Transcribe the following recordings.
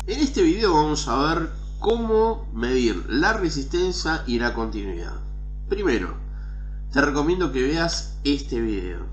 En este video vamos a ver cómo medir la resistencia y la continuidad. Primero, te recomiendo que veas este video.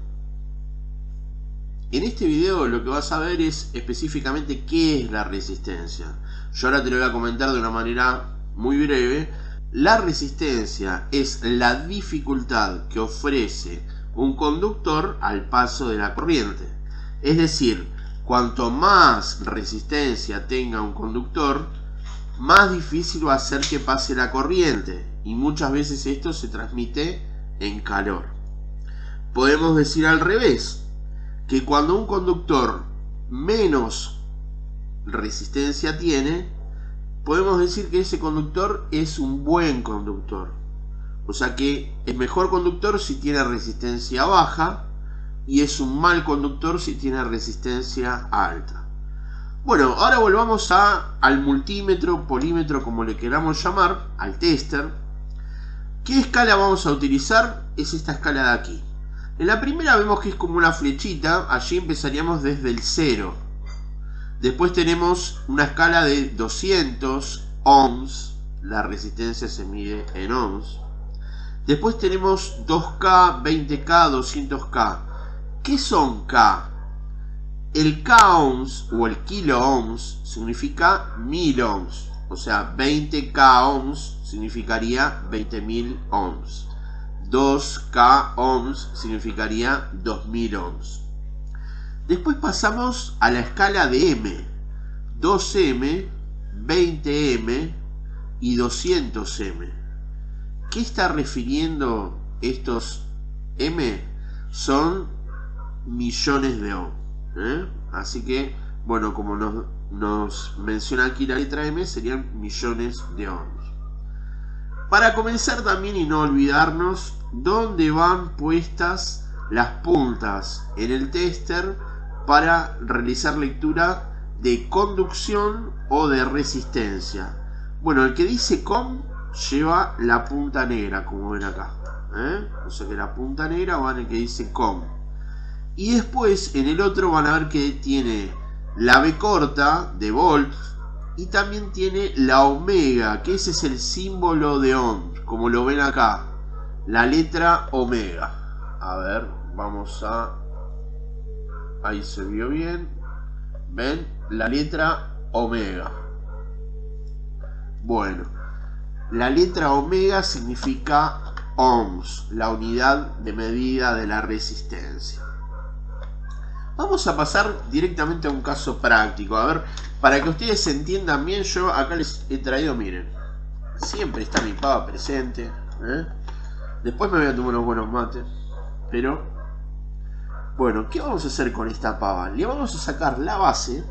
En este video lo que vas a ver es específicamente qué es la resistencia. Yo ahora te lo voy a comentar de una manera muy breve. La resistencia es la dificultad que ofrece un conductor al paso de la corriente. Es decir, cuanto más resistencia tenga un conductor, más difícil va a ser que pase la corriente. Y muchas veces esto se transmite en calor. Podemos decir al revés, que cuando un conductor menos resistencia tiene, podemos decir que ese conductor es un buen conductor. O sea que es mejor conductor si tiene resistencia baja y es un mal conductor si tiene resistencia alta. Bueno, ahora volvamos al multímetro, polímetro, como le queramos llamar, al tester. ¿Qué escala vamos a utilizar? Es esta escala de aquí. En la primera vemos que es como una flechita, allí empezaríamos desde el 0. Después tenemos una escala de 200 ohms, la resistencia se mide en ohms. Después tenemos 2K, 20K, 200K. ¿Qué son K? El K ohms o el kilo ohms significa 1000 ohms. O sea, 20K ohms significaría 20.000 ohms. 2K ohms significaría 2000 ohms. Después pasamos a la escala de M. 2M, 20M y 200M. ¿Qué está refiriendo estos M? Son millones de ohms. Así que, bueno, como nos menciona aquí la letra M, serían millones de ohms. Para comenzar también y no olvidarnos dónde van puestas las puntas en el tester para realizar lectura de conducción o de resistencia. Bueno, el que dice COM lleva la punta negra, como ven acá. O sea que la punta negra va en el que dice COM. Y después en el otro van a ver que tiene la B corta de volt. Y también tiene la omega, que ese es el símbolo de ohm, como lo ven acá, la letra omega. A ver, vamos a... Ahí se vio bien. ¿Ven? La letra omega. Bueno, la letra omega significa ohms, la unidad de medida de la resistencia. Vamos a pasar directamente a un caso práctico. A ver, para que ustedes entiendan bien, yo acá les he traído, miren, siempre está mi pava presente. Después me voy a tomar unos buenos mates. Pero, bueno, ¿qué vamos a hacer con esta pava? Le vamos a sacar la base.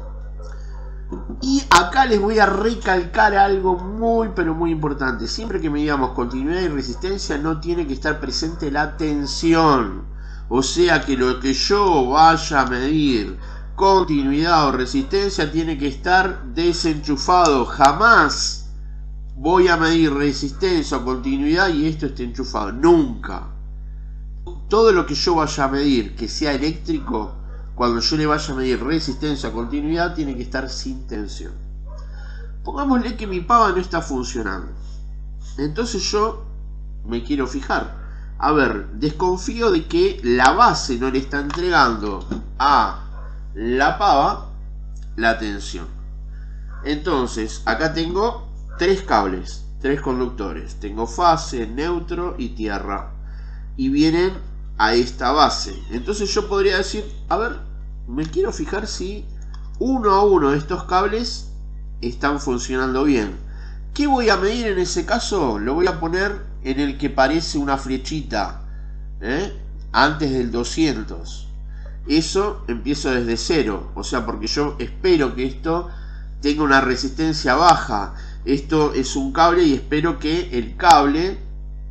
Y acá les voy a recalcar algo muy, pero muy importante. Siempre que medamos continuidad y resistencia, no tiene que estar presente la tensión. O sea que lo que yo vaya a medir, continuidad o resistencia, tiene que estar desenchufado. Jamás voy a medir resistencia o continuidad y esto esté enchufado. Nunca. Todo lo que yo vaya a medir que sea eléctrico, cuando yo le vaya a medir resistencia o continuidad, tiene que estar sin tensión. Pongámosle que mi pava no está funcionando. Entonces yo me quiero fijar. A ver, desconfío de que la base no le está entregando a la pava la tensión. Entonces, acá tengo tres cables, tres conductores. Tengo fase, neutro y tierra. Y vienen a esta base. Entonces yo podría decir, a ver, me quiero fijar si uno a uno de estos cables están funcionando bien. ¿Qué voy a medir en ese caso? Lo voy a poner en el que parece una flechita, antes del 200. Eso empiezo desde 0, o sea, porque yo espero que esto tenga una resistencia baja. Esto es un cable y espero que el cable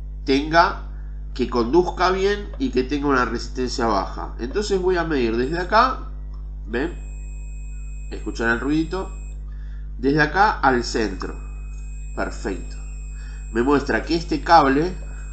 que conduzca bien y que tenga una resistencia baja. Entonces voy a medir desde acá, ¿ven? ¿Escuchan el ruidito? Desde acá al centro. Perfecto. Me muestra que este cable,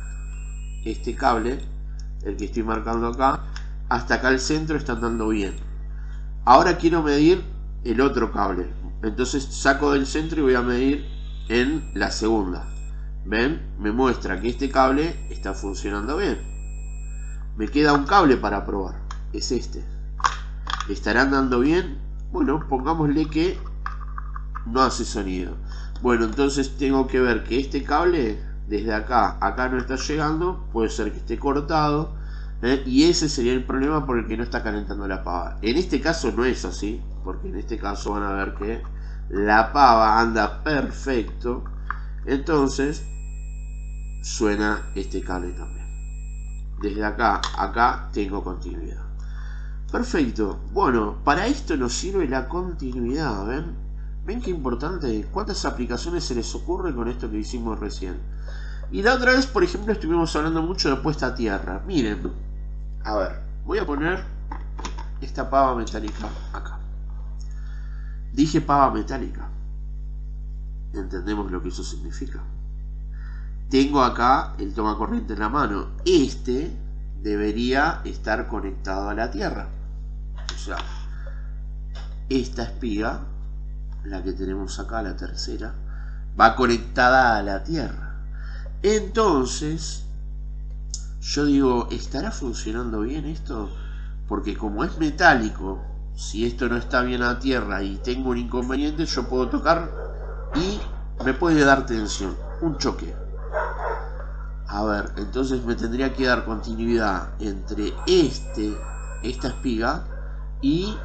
el que estoy marcando acá, hasta acá al centro está andando bien. Ahora quiero medir el otro cable. Entonces saco del centro y voy a medir en la segunda. ¿Ven? Me muestra que este cable está funcionando bien. Me queda un cable para probar. Es este. ¿Estará andando bien? Bueno, pongámosle que no hace sonido. Bueno, entonces tengo que ver que este cable desde acá no está llegando. Puede ser que esté cortado, y ese sería el problema por el que no está calentando la pava. En este caso no es así, porque en este caso van a ver que la pava anda perfecto. Entonces suena este cable también. Desde acá tengo continuidad. Perfecto. Bueno, para esto nos sirve la continuidad. ¿Ven qué importante? ¿Cuántas aplicaciones se les ocurre con esto que hicimos recién? Y la otra vez, por ejemplo, estuvimos hablando mucho de puesta a tierra. Miren, a ver, voy a poner esta pava metálica acá. Dije pava metálica. Entendemos lo que eso significa. Tengo acá el toma corriente en la mano. Este debería estar conectado a la tierra. O sea, esta espiga, la que tenemos acá, la tercera, va conectada a la tierra. Entonces, yo digo, ¿estará funcionando bien esto? Porque como es metálico, si esto no está bien a tierra y tengo un inconveniente, yo puedo tocar y me puede dar tensión, un choque. A ver, entonces me tendría que dar continuidad entre esta espiga y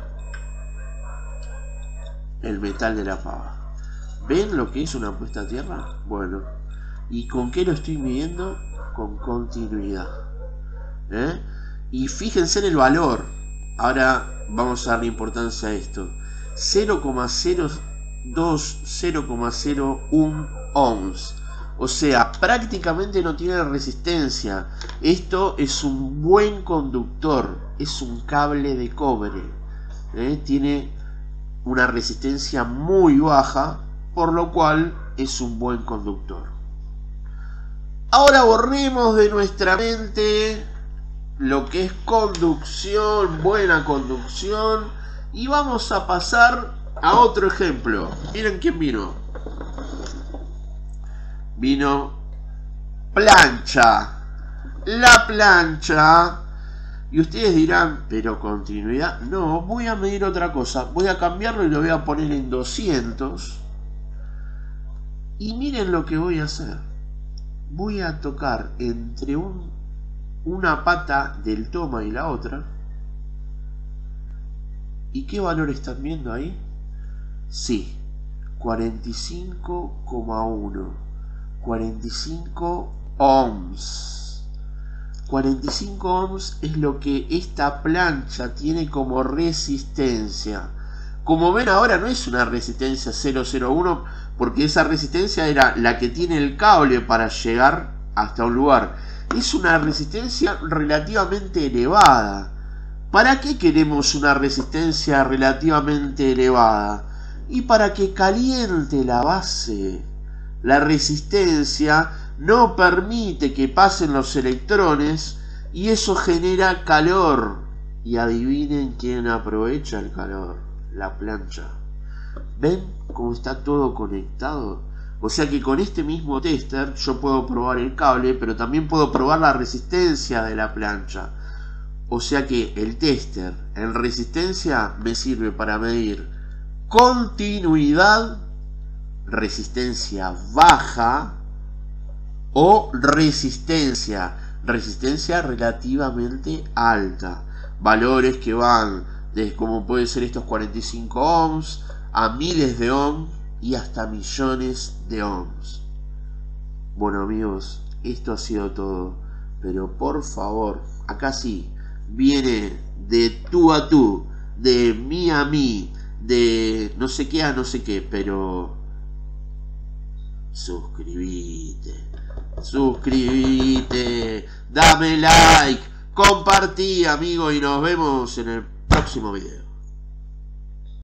el metal de la pava. ¿Ven lo que es una puesta a tierra? Bueno, ¿y con qué lo estoy midiendo? Con continuidad. Y fíjense en el valor. Ahora vamos a darle importancia a esto. 0,02, 0,01 ohms. O sea, prácticamente no tiene resistencia. Esto es un buen conductor. Es un cable de cobre. Tiene una resistencia muy baja, por lo cual es un buen conductor. Ahora borremos de nuestra mente lo que es conducción, buena conducción, y vamos a pasar a otro ejemplo. Miren quién vino. Vino plancha. La plancha. Y ustedes dirán, pero continuidad. No, voy a medir otra cosa. Voy a cambiarlo y lo voy a poner en 200. Y miren lo que voy a hacer. Voy a tocar entre una pata del toma y la otra. ¿Y qué valor están viendo ahí? Sí, 45,1. 45 ohms. 45 ohms es lo que esta plancha tiene como resistencia. Como ven ahora no es una resistencia 001, porque esa resistencia era la que tiene el cable para llegar hasta un lugar. Es una resistencia relativamente elevada. ¿Para qué queremos una resistencia relativamente elevada? Y para que caliente la base. La resistencia no permite que pasen los electrones y eso genera calor. Y adivinen quién aprovecha el calor. La plancha. ¿Ven cómo está todo conectado? O sea que con este mismo tester yo puedo probar el cable, pero también puedo probar la resistencia de la plancha. O sea que el tester en resistencia me sirve para medir continuidad, resistencia baja o resistencia relativamente alta. Valores que van desde como puede ser estos 45 ohms a miles de ohms y hasta millones de ohms. Bueno amigos, esto ha sido todo, pero por favor, acá sí, viene de tú a tú, de mí a mí, de no sé qué a no sé qué, pero suscríbete, dame like, compartí amigo y nos vemos en el próximo video.